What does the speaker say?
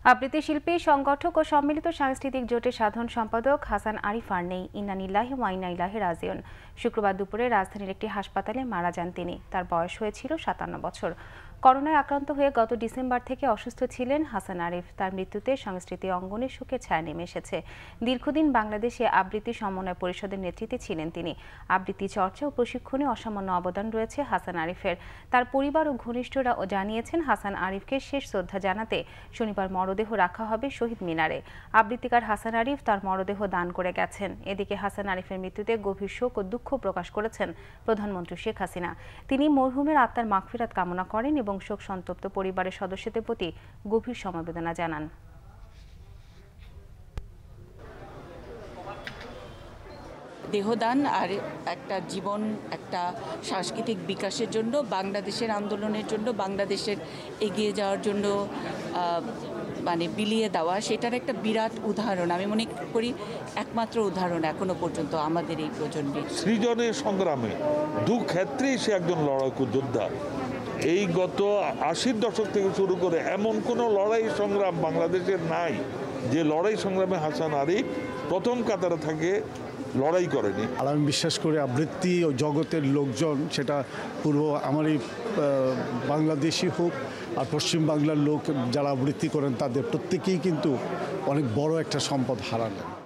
আবৃত্তি শিল্পী সংগঠক ও সম্মিলিত সাংস্কৃতিক জোটের সাধারণ সম্পাদক হাসান আরিফ আর নেই। ইন্না লিল্লাহি ওয়া ইন্না ইলাইহি রাজিউন। শুক্রবার দুপুরে রাজধানীর একটি হাসপাতালে মারা যান তিনি। তার বয়স হয়েছিল ৫৭ বছর। করোনায় আক্রান্ত হয়ে গত ডিসেম্বর থেকে অসুস্থ ছিলেন হাসান আরিফ। তার মৃত্যুতে সংস্কৃতি অঙ্গনে শোকের ছায়া নেমে এসেছে। দীর্ঘদিন বাংলাদেশে আবৃত্তি সমন্বয় পরিষদের নেতৃত্বে ছিলেন তিনি। আবৃত্তি চর্চা ও প্রশিক্ষণে অসামান্য অবদান রয়েছে হাসান আরিফের। তার পরিবার ও ঘনিষ্ঠরা জানিয়েছেন হাসান আরিফকে শেষ শ্রদ্ধা জানাতে শনিবার মরদেহ রাখা হবে শহীদ মিনারে। আবৃত্তিকার হাসান আরিফ তার মরদেহ দান করে গেছেন। এদিকে হাসান আরিফের মৃত্যুতে গভীর শোক ও দুঃখ প্রকাশ করেছেন প্রধানমন্ত্রী শেখ হাসিনা। তিনি মরহুমের আত্মার মাগফিরাত কামনা করেন এবং শোক সন্তপ্ত পরিবারের সদস্যদের প্রতি গভীর সমবেদনা জানান। দেহদান আর একটা জীবন, একটা সাংস্কৃতিক বিকাশের জন্য, বাংলাদেশের আন্দোলনের জন্য, বাংলাদেশের এগিয়ে যাওয়ার জন্য বিলিয়ে দেওয়া, সেটার একটা বিরাট উদাহরণ। আমি মনে করি একমাত্র উদাহরণ এখনো পর্যন্ত আমাদের এই প্রজন্মে। সৃজনের সংগ্রামে দু ক্ষেত্রেই সে একজন লড়াকু যোদ্ধা। এই গত ৮০ দশক থেকে শুরু করে এমন কোনো লড়াই সংগ্রাম বাংলাদেশের নাই যে লড়াই সংগ্রামে হাসান আরিফ প্রথম কাতারে থাকে লড়াই করেনি। আর আমি বিশ্বাস করি আবৃত্তি ও জগতের লোকজন, সেটা পুরো আমারই বাংলাদেশি হোক আর পশ্চিম বাংলার লোক যারা আবৃত্তি করেন, তাদের প্রত্যেকেই কিন্তু অনেক বড় একটা সম্পদ হারালেন।